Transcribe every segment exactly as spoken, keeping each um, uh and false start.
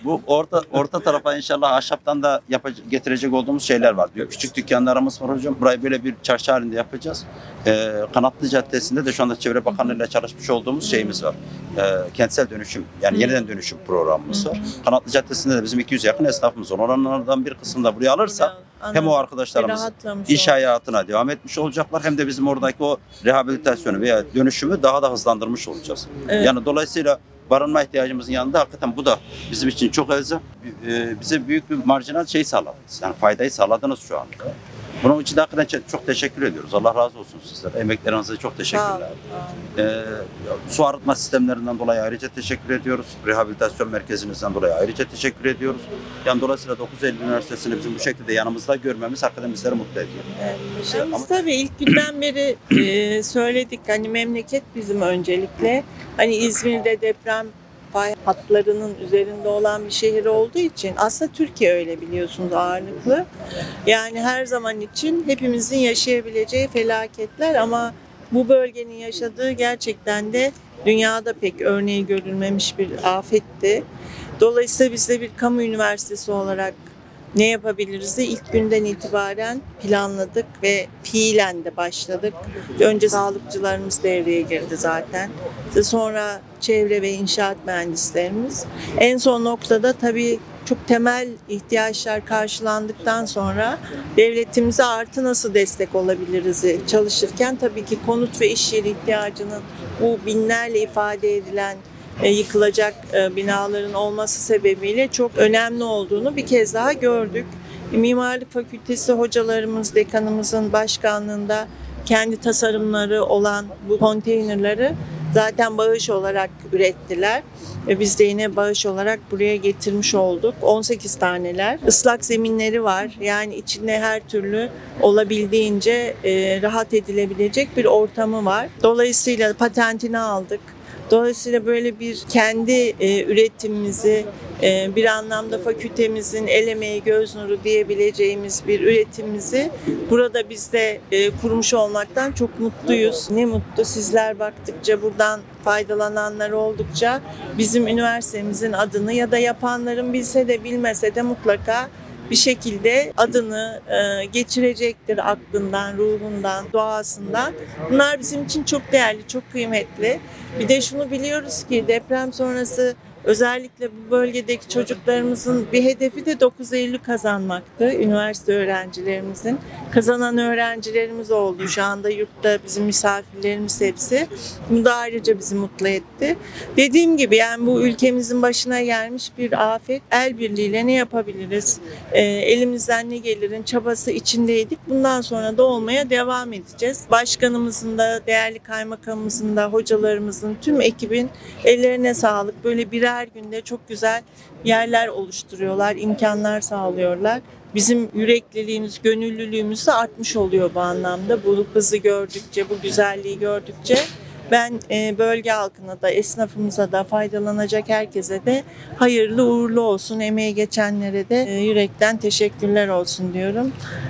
Bu orta orta tarafa inşallah ahşaptan da yapacak, getirecek olduğumuz şeyler var. Küçük dükkanlarımız var hocam. Burayı böyle bir çarşı halinde yapacağız. Ee, Kanatlı Caddesi'nde de şu anda Çevre Bakanlığı ile çalışmış olduğumuz şeyimiz var. Ee, kentsel dönüşüm, yani yeniden dönüşüm programımız var. Kanatlı Caddesi'nde de bizim iki yüze yakın esnafımız var. Oranlardan bir kısmını da buraya alırsa hem o arkadaşlarımız iş hayatına devam etmiş olacaklar, hem de bizim oradaki o rehabilitasyonu veya dönüşümü daha da hızlandırmış olacağız. Evet. Yani dolayısıyla barınma ihtiyacımızın yanında hakikaten bu da bizim için çok elzem. Ee, bize büyük bir marjinal şey sağladınız. Yani faydayı sağladınız şu anda. Bunun için de hakikaten çok teşekkür ediyoruz. Allah razı olsun sizlere. Emeklerinize çok teşekkürler. Ee, su arıtma sistemlerinden dolayı ayrıca teşekkür ediyoruz. Rehabilitasyon merkezinizden dolayı ayrıca teşekkür ediyoruz. Yani dolayısıyla dokuz Eylül Üniversitesi'ni bizim bu şekilde yanımızda görmemiz hakikaten bizleri mutlu ediyor. Evet, biz Ama... tabii ilk günden beri e, söyledik, hani memleket bizim öncelikle. Hani İzmir'de deprem fay hatlarının üzerinde olan bir şehir olduğu için aslında Türkiye öyle, biliyorsunuz, ağırlıklı. Yani her zaman için hepimizin yaşayabileceği felaketler, ama bu bölgenin yaşadığı gerçekten de dünyada pek örneği görülmemiş bir afetti. Dolayısıyla biz de bir kamu üniversitesi olarak ne yapabiliriz de ilk günden itibaren planladık ve fiilen de başladık. Önce sağlıkçılarımız devreye girdi zaten. Sonra çevre ve inşaat mühendislerimiz. En son noktada tabii çok temel ihtiyaçlar karşılandıktan sonra devletimize artı nasıl destek olabiliriz çalışırken, tabii ki konut ve iş yeri ihtiyacının bu binlerle ifade edilen yıkılacak binaların olması sebebiyle çok önemli olduğunu bir kez daha gördük. Mimarlık Fakültesi hocalarımız, dekanımızın başkanlığında kendi tasarımları olan bu konteynerları zaten bağış olarak ürettiler. Ve biz de yine bağış olarak buraya getirmiş olduk. on sekiz taneler. Islak zeminleri var. Yani içinde her türlü olabildiğince rahat edilebilecek bir ortamı var. Dolayısıyla patentini aldık. Dolayısıyla böyle bir kendi e, üretimimizi, e, bir anlamda fakültemizin el emeği, göz nuru diyebileceğimiz bir üretimimizi burada biz de e, kurmuş olmaktan çok mutluyuz. Ne mutlu sizler, baktıkça, buradan faydalananlar oldukça bizim üniversitemizin adını, ya da yapanların bilse de bilmese de mutlaka bir şekilde adını e, geçirecektir aklından, ruhundan, doğasından. Bunlar bizim için çok değerli, çok kıymetli. Bir de şunu biliyoruz ki deprem sonrası özellikle bu bölgedeki çocuklarımızın bir hedefi de dokuz Eylül kazanmaktı. Üniversite öğrencilerimizin. Kazanan öğrencilerimiz oldu. Şu anda yurtta bizim misafirlerimiz hepsi. Bu da ayrıca bizi mutlu etti. Dediğim gibi yani bu ülkemizin başına gelmiş bir afet. El birliğiyle ne yapabiliriz? E, elimizden ne gelirin çabası içindeydik. Bundan sonra da olmaya devam edeceğiz. Başkanımızın da, değerli kaymakamımızın da, hocalarımızın, tüm ekibin ellerine sağlık. Böyle birer her günde çok güzel yerler oluşturuyorlar, imkanlar sağlıyorlar. Bizim yürekliliğimiz, gönüllülüğümüz de artmış oluyor bu anlamda. Bu hızı gördükçe, bu güzelliği gördükçe ben bölge halkına da, esnafımıza da, faydalanacak herkese de hayırlı uğurlu olsun, emeği geçenlere de yürekten teşekkürler olsun diyorum.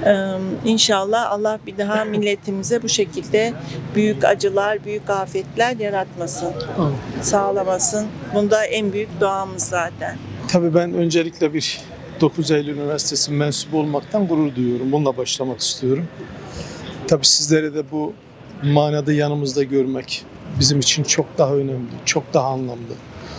İnşallah Allah bir daha milletimize bu şekilde büyük acılar, büyük afetler yaratmasın, sağlamasın. Bunda en büyük duamız zaten. Tabii ben öncelikle bir dokuz Eylül Üniversitesi mensubu olmaktan gurur duyuyorum. Bununla başlamak istiyorum. Tabii sizlere de bu manada yanımızda görmek bizim için çok daha önemli, çok daha anlamlı.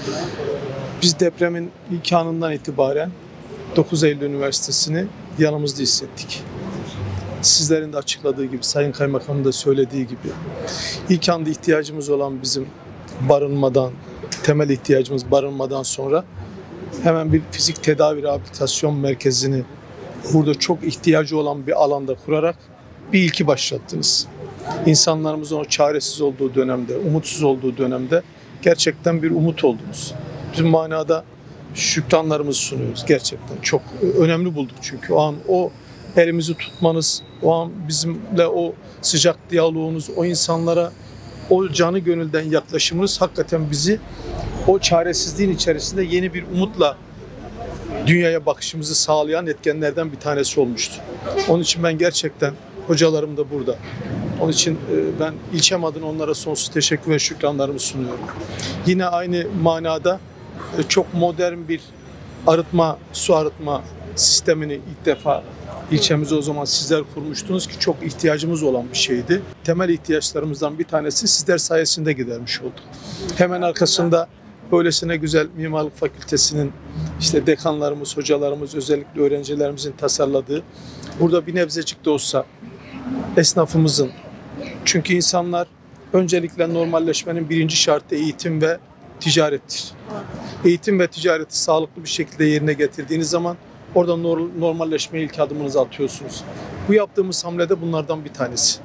Biz depremin ilk anından itibaren dokuz Eylül Üniversitesi'ni yanımızda hissettik. Sizlerin de açıkladığı gibi, Sayın Kaymakam'ın da söylediği gibi ilk anda ihtiyacımız olan bizim barınmadan, temel ihtiyacımız barınmadan sonra hemen bir fizik tedavi rehabilitasyon merkezini burada çok ihtiyacı olan bir alanda kurarak bir ilki başlattınız. İnsanlarımızın o çaresiz olduğu dönemde, umutsuz olduğu dönemde gerçekten bir umut oldunuz. Bizim manada şükranlarımızı sunuyoruz gerçekten. Çok önemli bulduk çünkü o an o elimizi tutmanız, o an bizimle o sıcak diyaloğunuz, o insanlara o canı gönülden yaklaşımınız hakikaten bizi o çaresizliğin içerisinde yeni bir umutla dünyaya bakışımızı sağlayan etkenlerden bir tanesi olmuştu. Onun için ben gerçekten, hocalarım da burada. Onun için ben ilçem adına onlara sonsuz teşekkür ve şükranlarımı sunuyorum. Yine aynı manada çok modern bir arıtma, su arıtma sistemini ilk defa ilçemizde o zaman sizler kurmuştunuz ki çok ihtiyacımız olan bir şeydi. Temel ihtiyaçlarımızdan bir tanesi sizler sayesinde gidermiş olduk. Hemen arkasında böylesine güzel Mimarlık Fakültesi'nin işte dekanlarımız, hocalarımız, özellikle öğrencilerimizin tasarladığı, burada bir nebzecik de olsa esnafımızın, çünkü insanlar öncelikle normalleşmenin birinci şartı eğitim ve ticarettir. Eğitim ve ticareti sağlıklı bir şekilde yerine getirdiğiniz zaman orada normalleşmeye ilk adımınızı atıyorsunuz. Bu yaptığımız hamlede bunlardan bir tanesi.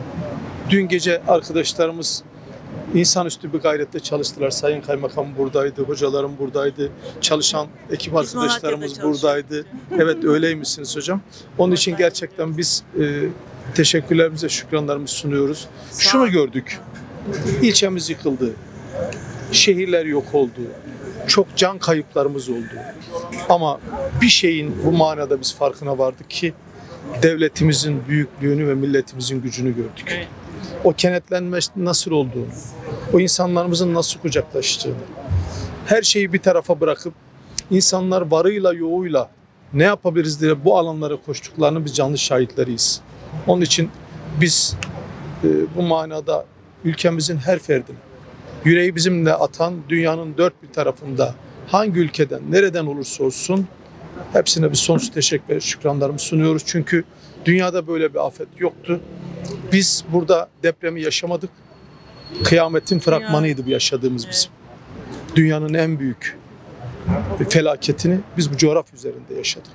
Dün gece arkadaşlarımız insanüstü bir gayretle çalıştılar. Sayın Kaymakam buradaydı, hocalarım buradaydı, çalışan ekip Biz arkadaşlarımız Malatya'da buradaydı. Evet, öyleymişsiniz hocam. Onun için gerçekten biz e, teşekkürlerimize, şükranlarımızı sunuyoruz. Şunu gördük, ilçemiz yıkıldı, şehirler yok oldu, çok can kayıplarımız oldu. Ama bir şeyin bu manada biz farkına vardık ki devletimizin büyüklüğünü ve milletimizin gücünü gördük. Evet. O kenetlenme nasıl olduğunu, o insanlarımızın nasıl kucaklaştığını, her şeyi bir tarafa bırakıp insanlar varıyla yoğuyla ne yapabiliriz diye bu alanlara koştuklarını biz canlı şahitleriyiz. Onun için biz e, bu manada ülkemizin her ferdine, yüreği bizimle atan dünyanın dört bir tarafında hangi ülkeden, nereden olursa olsun hepsine bir sonsuz teşekkür ve şükranlarımı sunuyoruz. Çünkü dünyada böyle bir afet yoktu. Biz burada depremi yaşamadık. Kıyametin fragmanıydı bu yaşadığımız bizim. Dünyanın en büyük felaketini biz bu coğrafya üzerinde yaşadık.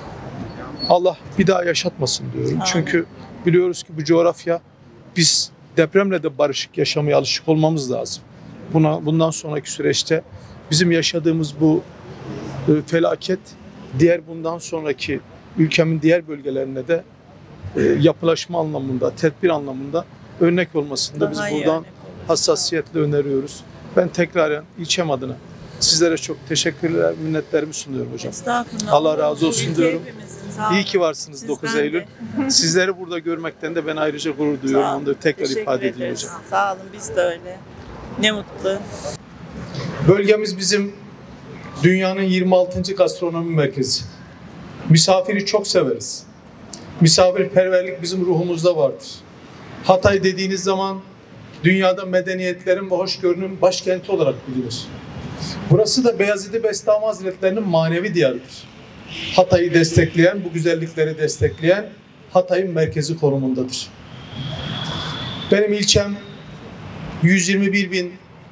Allah bir daha yaşatmasın diyorum. Çünkü biliyoruz ki bu coğrafya, biz depremle de barışık yaşamaya alışık olmamız lazım. Buna, bundan sonraki süreçte bizim yaşadığımız bu e, felaket diğer bundan sonraki ülkemin diğer bölgelerine de e, yapılaşma anlamında, tedbir anlamında örnek olmasını da biz Daha iyi buradan örnek olur. hassasiyetle öneriyoruz. Ben tekraren ilçem adına sizlere çok teşekkürler, minnetlerimi sunuyorum hocam. Estağfurullah. Allah razı olsun Ülke diyorum. hepimizin, sağ olun. İyi ki varsınız Sizden dokuz de. Eylül. Sizleri burada görmekten de ben ayrıca gurur Sağ duyuyorum. olun. Onu da tekrar Teşekkür ifade edeyim ederiz. hocam. Sağ olun, biz de öyle. Ne mutlu. Bölgemiz bizim dünyanın yirmi altıncı gastronomi merkezi. Misafiri çok severiz. Misafirperverlik bizim ruhumuzda vardır. Hatay dediğiniz zaman dünyada medeniyetlerin ve hoşgörünün başkenti olarak bilinir. Burası da Beyazıt Bestami Hazretleri'nin manevi diyarıdır. Hatay'ı destekleyen, bu güzellikleri destekleyen Hatay'ın merkezi konumundadır. Benim ilçem yüz yirmi bir bin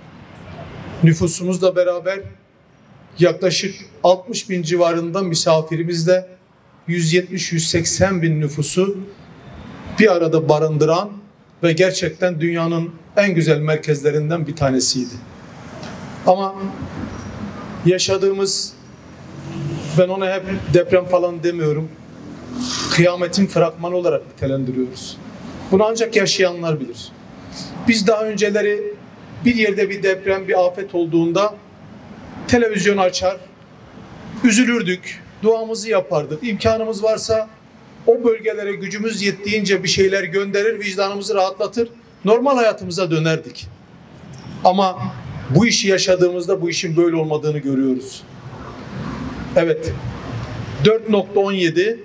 nüfusumuzla beraber yaklaşık altmış bin civarında misafirimizle yüz yetmiş yüz seksen bin nüfusu bir arada barındıran ve gerçekten dünyanın en güzel merkezlerinden bir tanesiydi. Ama yaşadığımız, ben ona hep deprem falan demiyorum, kıyametin fragmanı olarak nitelendiriyoruz. Bunu ancak yaşayanlar bilir. Biz daha önceleri bir yerde bir deprem, bir afet olduğunda televizyon açar, üzülürdük, duamızı yapardık. İmkanımız varsa o bölgelere gücümüz yettiğince bir şeyler gönderir, vicdanımızı rahatlatır, normal hayatımıza dönerdik. Ama bu işi yaşadığımızda bu işin böyle olmadığını görüyoruz. Evet, dört nokta on yedi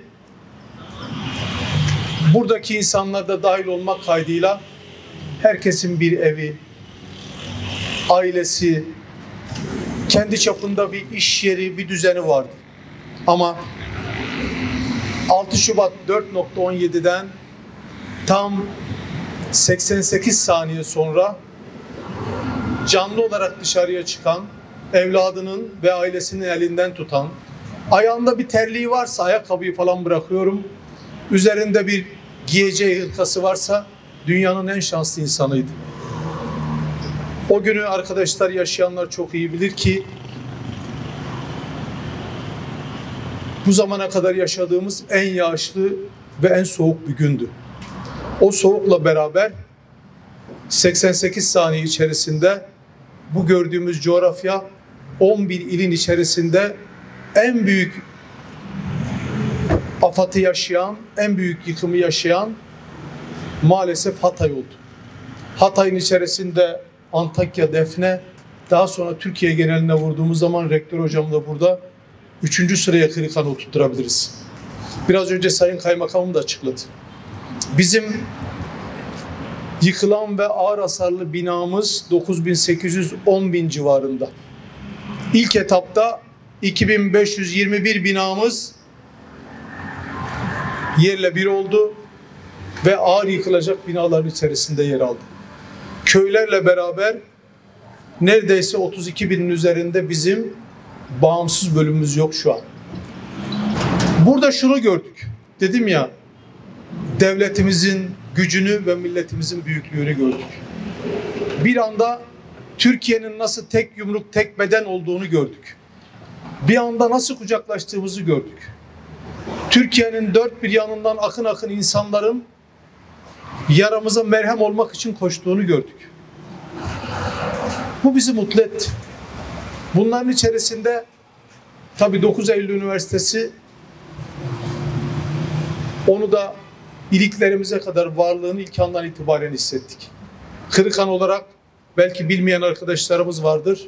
buradaki insanlar da dahil olmak kaydıyla herkesin bir evi, ailesi, kendi çapında bir iş yeri, bir düzeni vardı. Ama altı Şubat dört nokta on yedi'den tam seksen sekiz saniye sonra canlı olarak dışarıya çıkan, evladının ve ailesinin elinden tutan, ayağında bir terliği varsa ayakkabıyı falan bırakıyorum, üzerinde bir giyeceği hırkası varsa dünyanın en şanslı insanıydı. O günü arkadaşlar, yaşayanlar çok iyi bilir ki bu zamana kadar yaşadığımız en yağışlı ve en soğuk bir gündü. O soğukla beraber seksen sekiz saniye içerisinde bu gördüğümüz coğrafya on bir ilin içerisinde en büyük afatı yaşayan, en büyük yıkımı yaşayan maalesef Hatay oldu. Hatay'ın içerisinde Antakya, Defne, daha sonra Türkiye geneline vurduğumuz zaman rektör hocam da burada, üçüncü sıraya Kırıkhan'ı oturtturabiliriz. Biraz önce Sayın Kaymakamım da açıkladı. Bizim yıkılan ve ağır hasarlı binamız dokuz bin sekiz yüz on bin civarında. İlk etapta iki bin beş yüz yirmi bir binamız yerle bir oldu ve ağır yıkılacak binaların içerisinde yer aldı. Köylerle beraber neredeyse otuz iki binin üzerinde bizim bağımsız bölümümüz yok şu an. Burada şunu gördük. Dedim ya, devletimizin gücünü ve milletimizin büyüklüğünü gördük. Bir anda Türkiye'nin nasıl tek yumruk, tek beden olduğunu gördük. Bir anda nasıl kucaklaştığımızı gördük. Türkiye'nin dört bir yanından akın akın insanların yaramıza merhem olmak için koştuğunu gördük. Bu bizi mutlu etti. Bunların içerisinde tabii dokuz Eylül Üniversitesi, onu da iliklerimize kadar varlığını ilk andan itibaren hissettik. Kırıkhan olarak belki bilmeyen arkadaşlarımız vardır.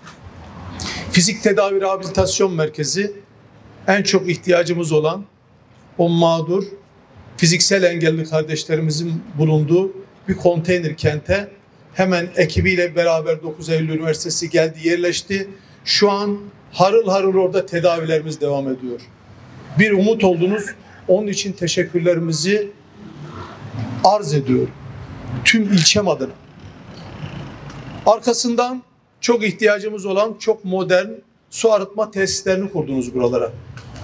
Fizik Tedavi Rehabilitasyon Merkezi, en çok ihtiyacımız olan o mağdur, fiziksel engelli kardeşlerimizin bulunduğu bir konteyner kente hemen ekibiyle beraber dokuz Eylül Üniversitesi geldi, yerleşti. Şu an harıl harıl orada tedavilerimiz devam ediyor. Bir umut oldunuz. Onun için teşekkürlerimizi arz ediyorum. Tüm ilçem adına. Arkasından çok ihtiyacımız olan çok modern su arıtma tesislerini kurdunuz buralara.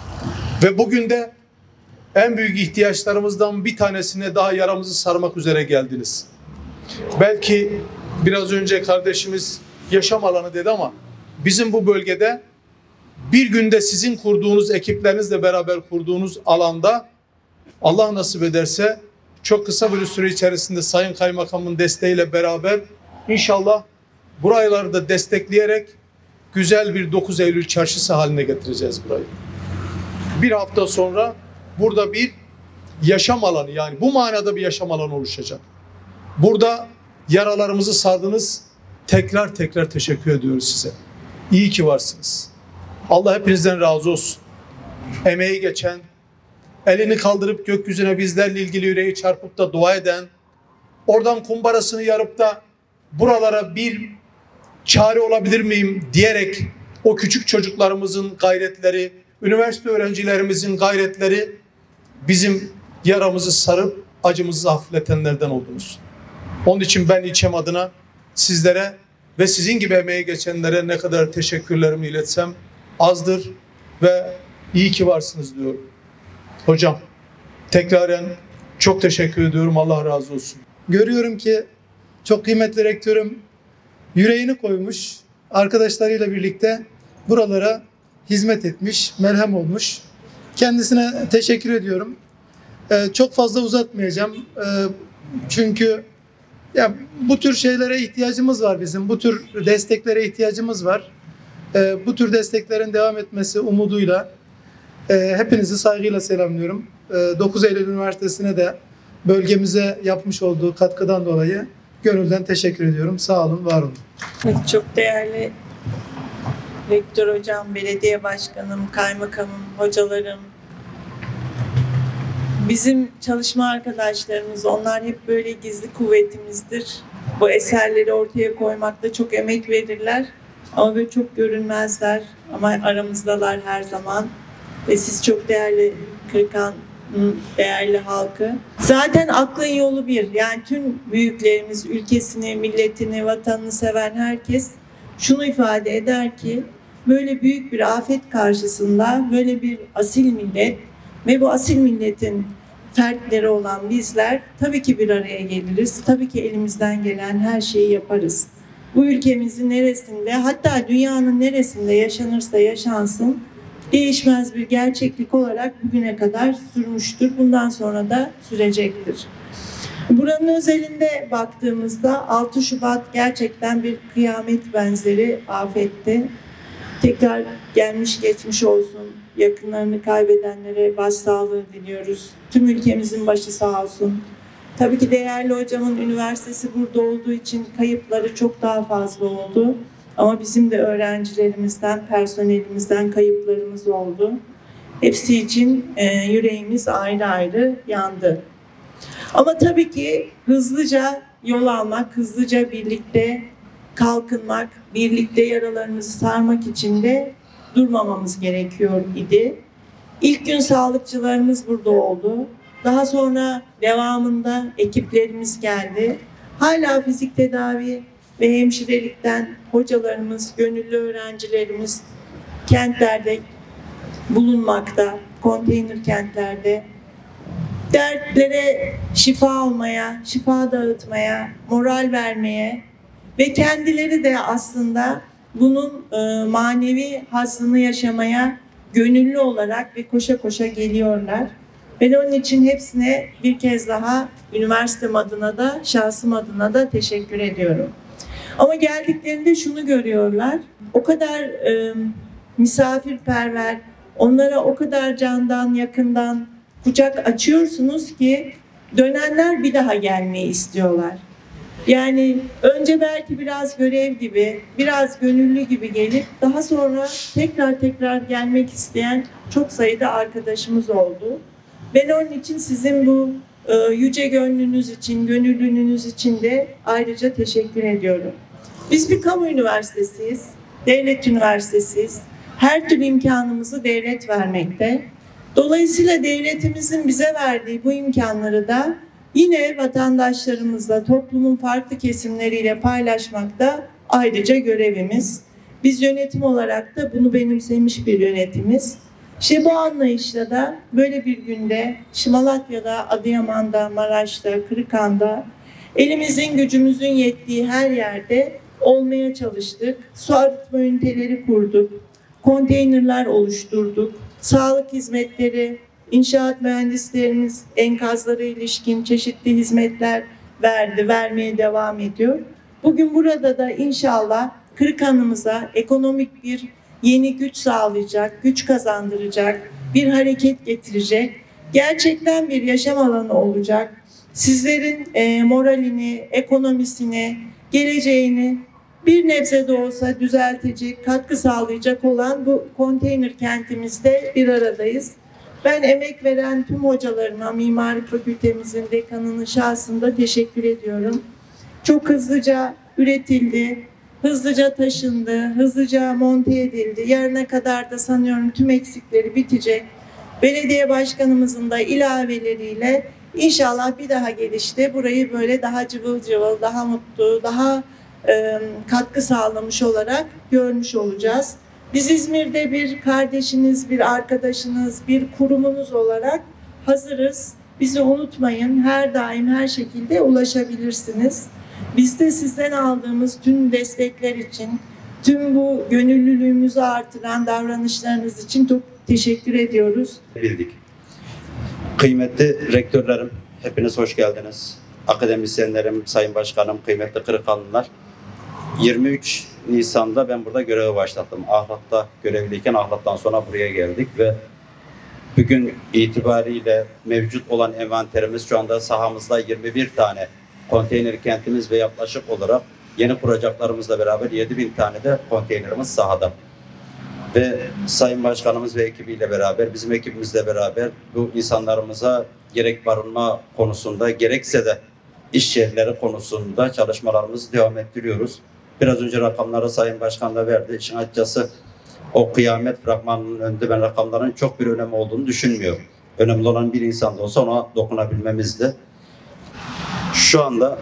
Ve bugün de en büyük ihtiyaçlarımızdan bir tanesine daha yaramızı sarmak üzere geldiniz. Belki biraz önce kardeşimiz yaşam alanı dedi ama bizim bu bölgede bir günde sizin kurduğunuz, ekiplerinizle beraber kurduğunuz alanda Allah nasip ederse çok kısa bir süre içerisinde Sayın Kaymakamın desteğiyle beraber inşallah buraları da destekleyerek güzel bir dokuz Eylül çarşısı haline getireceğiz burayı. Bir hafta sonra burada bir yaşam alanı, yani bu manada bir yaşam alanı oluşacak. Burada yaralarımızı sardınız. Tekrar tekrar teşekkür ediyoruz size. İyi ki varsınız. Allah hepinizden razı olsun. Emeği geçen, elini kaldırıp gökyüzüne bizlerle ilgili yüreği çarpıp da dua eden, oradan kumbarasını yarıp da buralara bir çare olabilir miyim diyerek o küçük çocuklarımızın gayretleri, üniversite öğrencilerimizin gayretleri bizim yaramızı sarıp acımızı hafifletenlerden oldunuz. Onun için ben ilçem adına sizlere ve sizin gibi emeği geçenlere ne kadar teşekkürlerimi iletsem azdır ve iyi ki varsınız diyorum. Hocam, tekraren çok teşekkür ediyorum. Allah razı olsun. Görüyorum ki çok kıymetli rektörüm yüreğini koymuş, arkadaşlarıyla birlikte buralara hizmet etmiş, merhem olmuş. Kendisine teşekkür ediyorum. Ee, çok fazla uzatmayacağım. Ee, çünkü ya bu tür şeylere ihtiyacımız var bizim. Bu tür desteklere ihtiyacımız var. Ee, bu tür desteklerin devam etmesi umuduyla e, hepinizi saygıyla selamlıyorum. Ee, dokuz Eylül Üniversitesi'ne de bölgemize yapmış olduğu katkıdan dolayı gönülden teşekkür ediyorum. Sağ olun, var olun. Çok değerli rektör hocam, belediye başkanım, kaymakamım, hocalarım, bizim çalışma arkadaşlarımız, onlar hep böyle gizli kuvvetimizdir. Bu eserleri ortaya koymakta çok emek verirler ama böyle çok görünmezler ama aramızdalar her zaman. Ve siz çok değerli Kırıkhan'ın değerli halkı. Zaten aklın yolu bir. Yani tüm büyüklerimiz, ülkesini, milletini, vatanını seven herkes şunu ifade eder ki böyle büyük bir afet karşısında böyle bir asil millet ve bu asil milletin fertleri olan bizler tabii ki bir araya geliriz. Tabii ki elimizden gelen her şeyi yaparız. Bu ülkemizin neresinde, hatta dünyanın neresinde yaşanırsa yaşansın değişmez bir gerçeklik olarak bugüne kadar sürmüştür. Bundan sonra da sürecektir. Buranın özelinde baktığımızda altı Şubat gerçekten bir kıyamet benzeri afetti. Tekrar gelmiş geçmiş olsun. Yakınlarını kaybedenlere başsağlığı diliyoruz. Tüm ülkemizin başı sağ olsun. Tabii ki değerli hocamın üniversitesi burada olduğu için kayıpları çok daha fazla oldu. Ama bizim de öğrencilerimizden, personelimizden kayıplarımız oldu. Hepsi için e, yüreğimiz ayrı ayrı yandı. Ama tabii ki hızlıca yol almak, hızlıca birlikte kalkınmak, birlikte yaralarımızı sarmak için de durmamamız gerekiyor idi. İlk gün sağlıkçılarımız burada oldu. Daha sonra devamında ekiplerimiz geldi. Hala fizik tedavi ve hemşirelikten hocalarımız, gönüllü öğrencilerimiz kentlerde bulunmakta, konteyner kentlerde. Dertlere şifa olmaya, şifa dağıtmaya, moral vermeye ve kendileri de aslında bunun e, manevi hazzını yaşamaya gönüllü olarak ve koşa koşa geliyorlar. Ben onun için hepsine bir kez daha üniversitem adına da, şahsım adına da teşekkür ediyorum. Ama geldiklerinde şunu görüyorlar, o kadar e, misafirperver, onlara o kadar candan, yakından kucak açıyorsunuz ki dönenler bir daha gelmeyi istiyorlar. Yani önce belki biraz görev gibi, biraz gönüllü gibi gelip daha sonra tekrar tekrar gelmek isteyen çok sayıda arkadaşımız oldu. Ben onun için sizin bu e, yüce gönlünüz için, gönüllülüğünüz için de ayrıca teşekkür ediyorum. Biz bir kamu üniversitesiyiz, devlet üniversitesiyiz. Her türlü imkanımızı devlet vermekte. Dolayısıyla devletimizin bize verdiği bu imkanları da yine vatandaşlarımızla, toplumun farklı kesimleriyle paylaşmakta ayrıca görevimiz. Biz yönetim olarak da bunu benimsemiş bir yönetimiz. İşte bu anlayışla da böyle bir günde Malatya'da, Adıyaman'da, Maraş'ta, Kırıkhan'da elimizin gücümüzün yettiği her yerde olmaya çalıştık. Su arıtma üniteleri kurduk, konteynerler oluşturduk, sağlık hizmetleri, İnşaat mühendislerimiz enkazlara ilişkin çeşitli hizmetler verdi, vermeye devam ediyor. Bugün burada da inşallah Kırıkhan'ımıza ekonomik bir yeni güç sağlayacak, güç kazandıracak, bir hareket getirecek, gerçekten bir yaşam alanı olacak. Sizlerin e, moralini, ekonomisini, geleceğini bir nebze de olsa düzeltecek, katkı sağlayacak olan bu konteyner kentimizde bir aradayız. Ben emek veren tüm hocalarıma, Mimari Fakültemizin dekanının şahsında teşekkür ediyorum. Çok hızlıca üretildi, hızlıca taşındı, hızlıca monte edildi. Yarına kadar da sanıyorum tüm eksikleri bitecek. Belediye başkanımızın da ilaveleriyle inşallah bir daha gelişte burayı böyle daha cıvıl cıvıl, daha mutlu, daha e, katkı sağlamış olarak görmüş olacağız. Biz İzmir'de bir kardeşiniz, bir arkadaşınız, bir kurumunuz olarak hazırız. Bizi unutmayın, her daim her şekilde ulaşabilirsiniz. Biz de sizden aldığımız tüm destekler için, tüm bu gönüllülüğümüzü artıran davranışlarınız için çok teşekkür ediyoruz. Bildik. Kıymetli rektörlerim, hepiniz hoş geldiniz. Akademisyenlerim, sayın başkanım, kıymetli Kırıkhanlılar. yirmi üç Nisan'da ben burada göreve başlattım. Ahlat'ta görevliyken Ahlat'tan sonra buraya geldik ve bugün itibariyle mevcut olan envanterimiz şu anda sahamızda yirmi bir tane konteyner kentimiz ve yaklaşık olarak yeni kuracaklarımızla beraber yedi bin tane de konteynerimiz sahada. Ve Sayın Başkanımız ve ekibiyle beraber, bizim ekibimizle beraber bu insanlarımıza gerek barınma konusunda gerekse de iş yerleri konusunda çalışmalarımızı devam ettiriyoruz. Biraz önce rakamları Sayın Başkan da verdi. İşin açıkçası o kıyamet fragmanının önünde ben rakamların çok bir önemi olduğunu düşünmüyorum. Önemli olan bir insan da olsa ona dokunabilmemizdi. Şu anda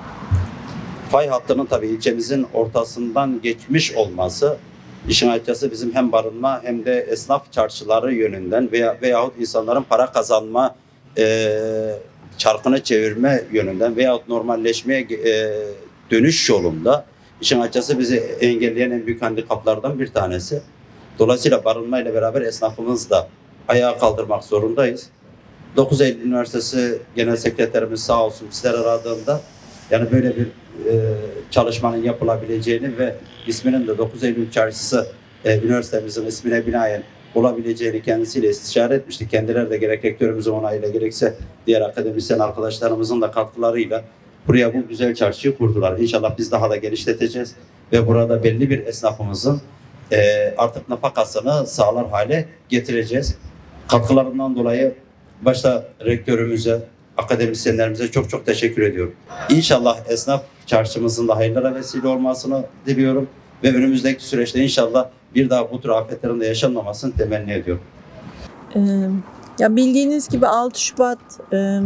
fay hattının tabii ilçemizin ortasından geçmiş olması işin açıkçası bizim hem barınma hem de esnaf çarşıları yönünden veya veyahut insanların para kazanma e, çarkını çevirme yönünden veyahut normalleşmeye e, dönüş yolunda işin açıkçası bizi engelleyen en büyük handikaplardan bir tanesi. Dolayısıyla barınma ile beraber esnafımız da ayağa kaldırmak zorundayız. dokuz Eylül Üniversitesi Genel Sekreterimiz sağ olsun bizler aradığında yani böyle bir e, çalışmanın yapılabileceğini ve isminin de dokuz Eylül Çarşısı e, üniversitemizin ismine binaen olabileceğini kendisiyle istişare etmiştik. Kendileri de gerek rektörümüzün onayıyla gerekse diğer akademisyen arkadaşlarımızın da katkılarıyla buraya bu güzel çarşıyı kurdular. İnşallah biz daha da genişleteceğiz ve burada belli bir esnafımızın e, artık nafakasını sağlar hale getireceğiz. Katkılarından dolayı başta rektörümüze, akademisyenlerimize çok çok teşekkür ediyorum. İnşallah esnaf çarşımızın da hayırlara vesile olmasını diliyorum ve önümüzdeki süreçte inşallah bir daha bu tür afetlerin de yaşanmamasını temenni ediyorum. Ee, ya bildiğiniz gibi altı Şubat e,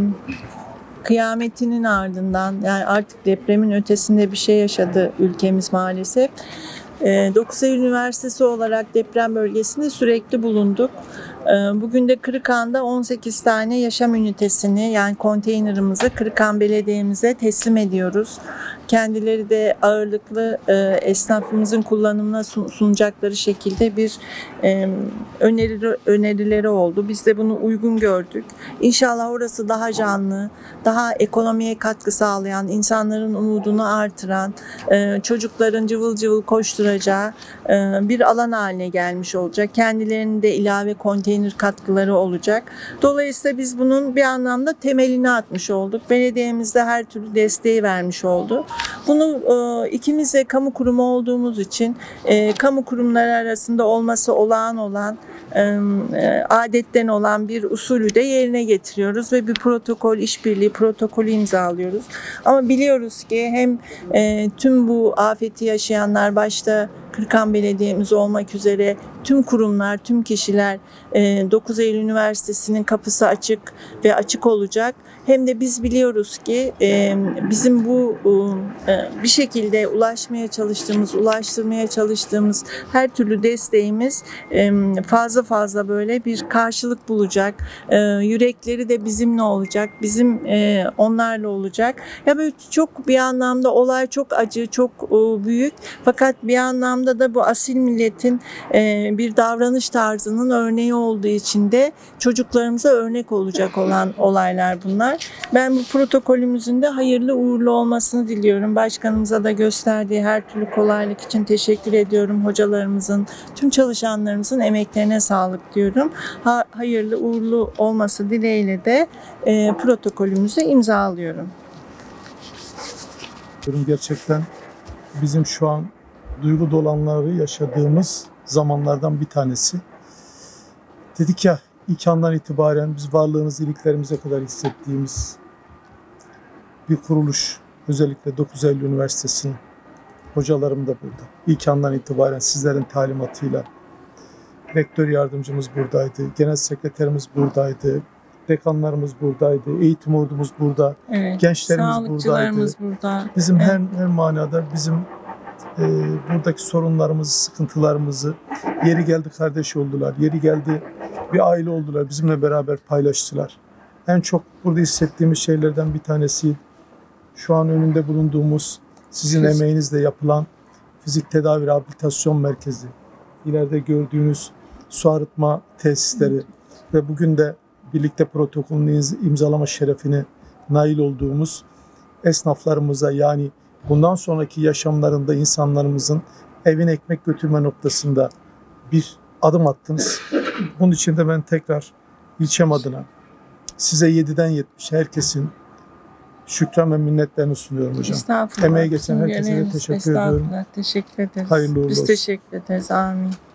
kıyametinin ardından, yani artık depremin ötesinde bir şey yaşadı ülkemiz maalesef. E, dokuz Eylül Üniversitesi olarak deprem bölgesinde sürekli bulunduk. E, bugün de Kırıkhan'da on sekiz tane yaşam ünitesini, yani konteynerımızı Kırıkhan Belediye'mize teslim ediyoruz. Kendileri de ağırlıklı e, esnafımızın kullanımına sun, sunacakları şekilde bir e, öneri, önerileri oldu. Biz de bunu uygun gördük. İnşallah orası daha canlı, daha ekonomiye katkı sağlayan, insanların umudunu artıran, e, çocukların cıvıl cıvıl koşturacağı e, bir alan haline gelmiş olacak. Kendilerinin de ilave konteyner katkıları olacak. Dolayısıyla biz bunun bir anlamda temelini atmış olduk. Belediyemiz de her türlü desteği vermiş oldu. Bunu e, ikimiz de kamu kurumu olduğumuz için e, kamu kurumları arasında olması olağan olan, e, e, adetten olan bir usulü de yerine getiriyoruz ve bir protokol, işbirliği protokolü imzalıyoruz. Ama biliyoruz ki hem e, tüm bu afeti yaşayanlar, başta Kırıkhan Belediye'miz olmak üzere tüm kurumlar, tüm kişiler e, dokuz Eylül Üniversitesi'nin kapısı açık ve açık olacak. Hem de biz biliyoruz ki e, bizim bu e, bir şekilde ulaşmaya çalıştığımız, ulaştırmaya çalıştığımız her türlü desteğimiz e, fazla fazla böyle bir karşılık bulacak. E, yürekleri de bizimle olacak, bizim e, onlarla olacak. Ya böyle çok bir anlamda olay çok acı, çok e, büyük. Fakat bir anlamda da bu asil milletin e, bir davranış tarzının örneği olduğu için de çocuklarımıza örnek olacak olan olaylar bunlar. Ben bu protokolümüzün de hayırlı uğurlu olmasını diliyorum. Başkanımıza da gösterdiği her türlü kolaylık için teşekkür ediyorum. Hocalarımızın, tüm çalışanlarımızın emeklerine sağlık diyorum. Ha, hayırlı uğurlu olması dileğiyle de e, protokolümüzü imzalıyorum. Gerçekten bizim şu an duygu dolanları yaşadığımız zamanlardan bir tanesi. Dedik ya, ilk andan itibaren biz varlığınızı iliklerimize kadar hissettiğimiz bir kuruluş, özellikle dokuz Eylül Üniversitesi'nin hocalarım da burada. İlk andan itibaren sizlerin talimatıyla rektör yardımcımız buradaydı, genel sekreterimiz buradaydı, dekanlarımız buradaydı, eğitim ordumuz burada, Evet, gençlerimiz sağlıkçılarımız buradaydı. burada. Bizim Evet. her her manada bizim e, buradaki sorunlarımızı, sıkıntılarımızı, yeri geldi kardeş oldular, yeri geldi bir aile oldular, bizimle beraber paylaştılar. En çok burada hissettiğimiz şeylerden bir tanesi şu an önünde bulunduğumuz, sizin Fizik. emeğinizle yapılan fizik tedavi rehabilitasyon merkezi. İleride gördüğünüz su arıtma tesisleri ve bugün de birlikte protokolünü imzalama şerefine nail olduğumuz esnaflarımıza, yani bundan sonraki yaşamlarında insanlarımızın evine ekmek götürme noktasında bir adım attınız. Bunun için de ben tekrar ilçem adına size yediden yetmişe herkesin şükran ve minnetlerini sunuyorum hocam. Estağfurullah. Emeği geçen Tüm herkese de görevimiz, teşekkür ediyorum. estağfurullah. Teşekkür ederiz. Hayırlı uğurlu Biz olsun. teşekkür ederiz. Amin.